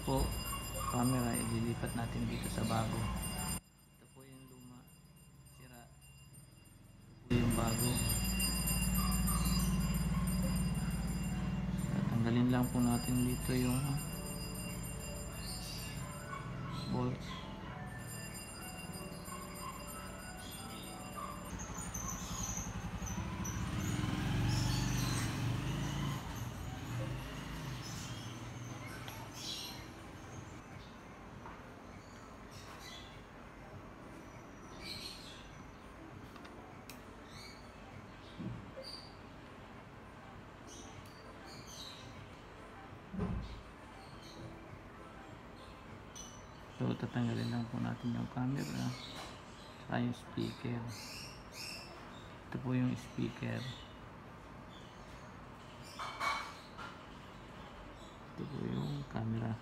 po camera, ililipat natin dito sa bago. Ito po yung luma, sira. Ito po yung bago. Tatanggalin lang po natin dito yung bolts. So tatanggalin lang po natin yung camera saka yung speaker. Ito po yung speaker. Ito po yung camera.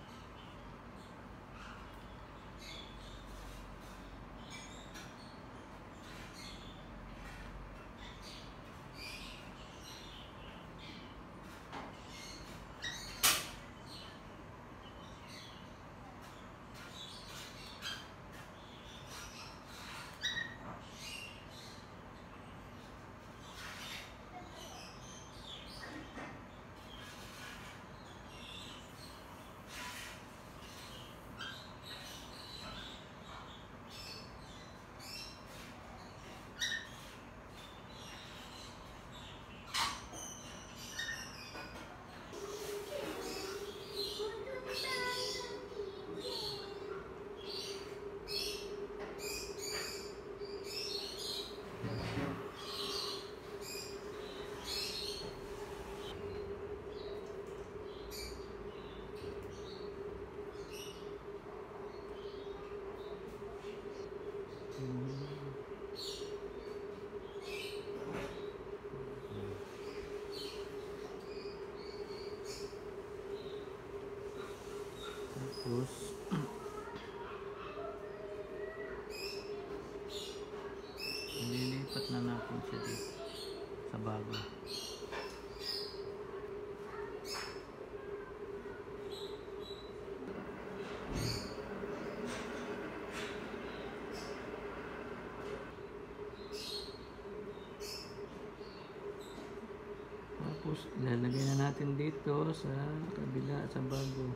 Tapos nililipat na natin siya dito sa bago. Tapos ilalagay na natin dito sa kabila, sa bago.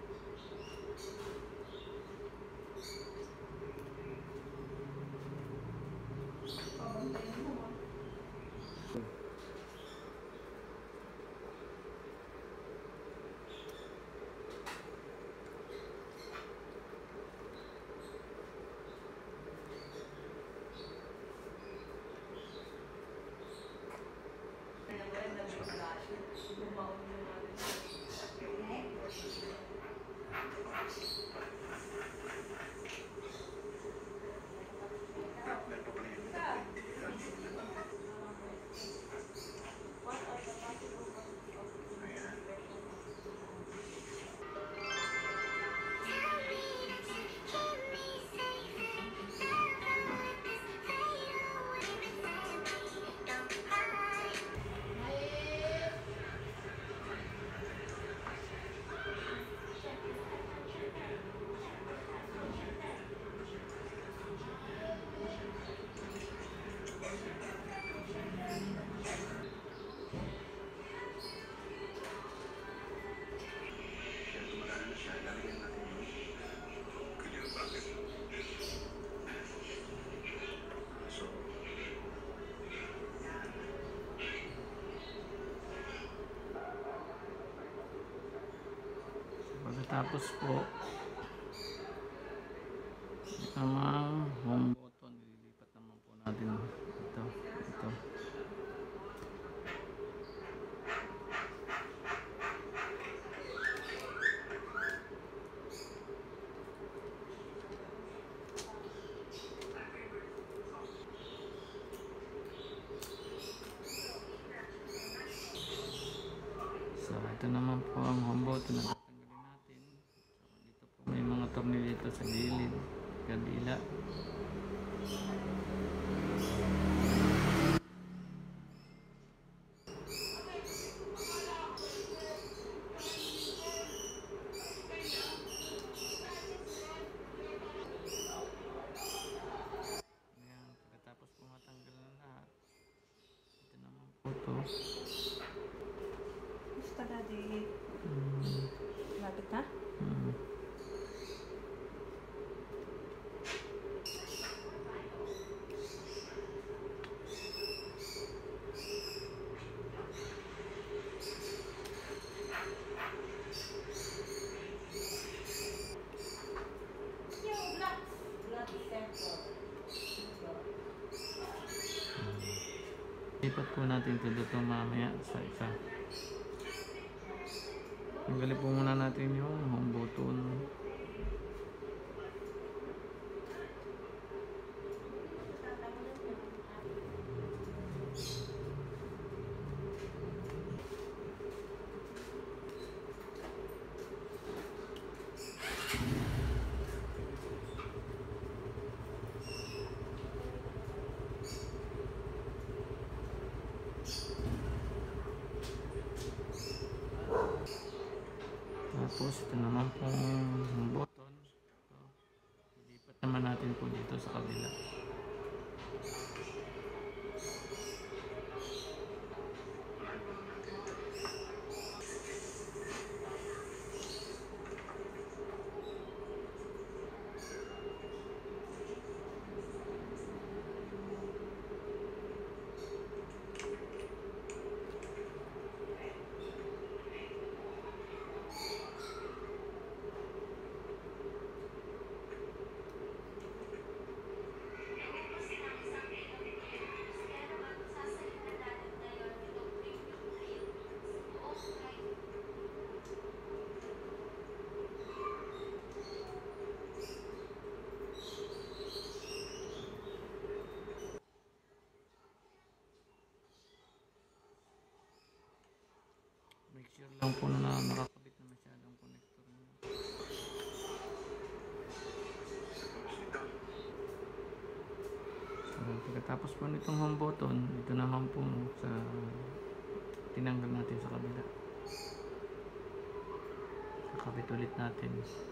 Pagkatapos po ang home button, ililipat naman po natin ito. So ito naman po ang home button na may mga tornilyo sa gilid, kabila. to. Gusto na di. Lapit na? Lipat po natin ito dito mamaya sa isa. Tanggalin po muna natin yung home button. Tapos ito naman po yung button. Ito. Ilipat naman natin po dito sa kabila. Make sure lang po na nakakabit na masyadong connector niya. So, pagkatapos po nitong home button, ito naman po sa tinanggal natin sa kabila. Kakabit ulit natin.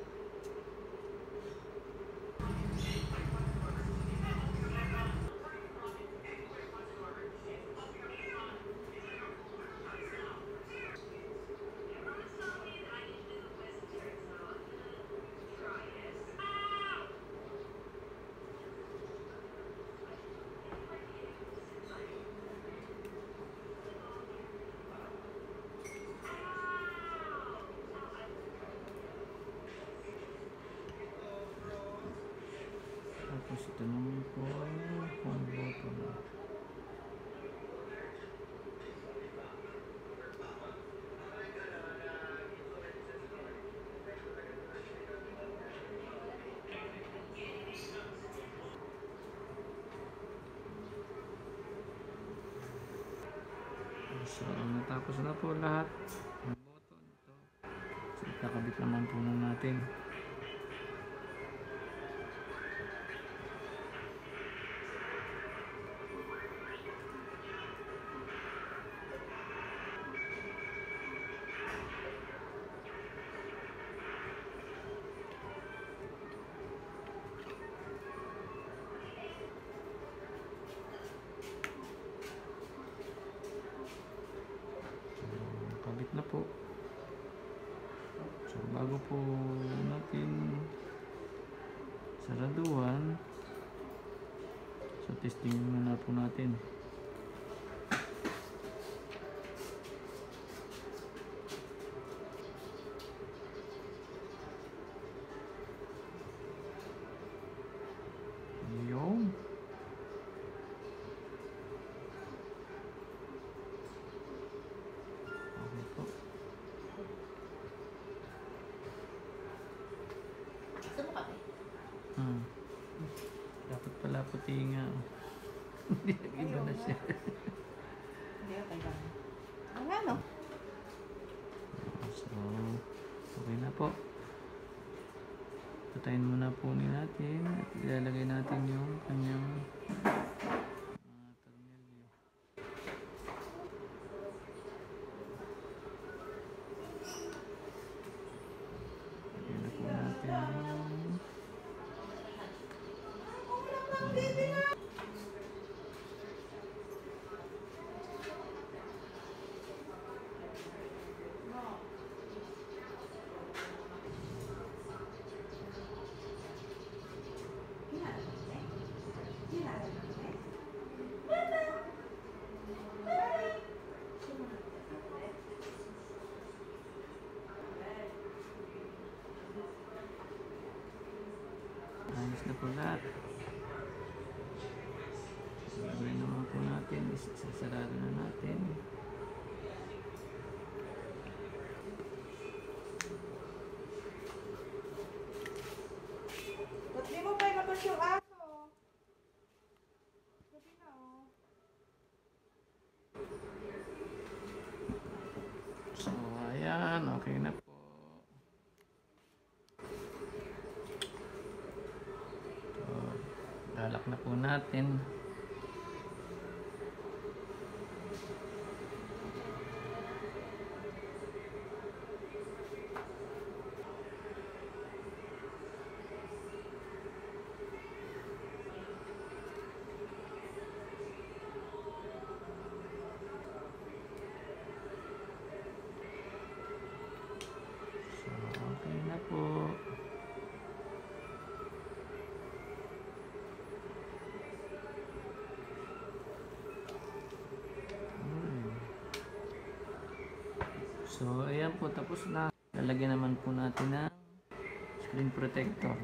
Tapos ito naman po home button. So, natapos na po lahat ng button ito. So, ikakabit naman po na natin. Kabit na po. So bago po natin saraduhan, so testing muna po natin. Yung okay po. Dapat pala puti nga. Hindi nag-iba na siya. Hindi ako tayo. Wala no? So, okay na po. Patayin muna po natin at ilalagay natin yung kanyang tornilyo. Lagyan na po natin. Okay na po. So, lalak na po natin. So, okay na po. So, ayan po, tapos na. Lalagyan naman po natin ng screen protector.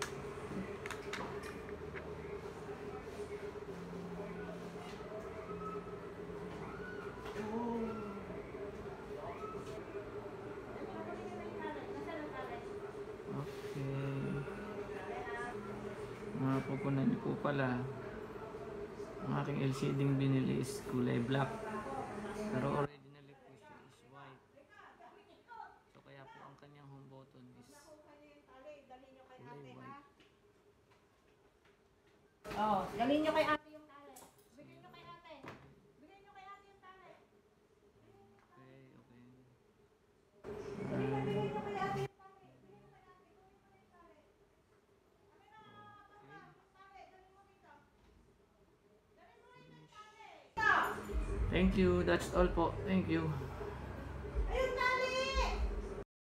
Okay. Mapupunan niyo po pala, ang aking LCD yung binili is kulay black. Pero originally po siya is white. So kaya po ang kanyang home button is kulay white. Oh, dalhin nyo kay ate yung tali. Bigyan nyo kay ate. Bigyan nyo kay ate yung tali. Okay, okay. Bigyan nyo kay ate yung tali. Thank you. That's all po. Thank you. Ayun,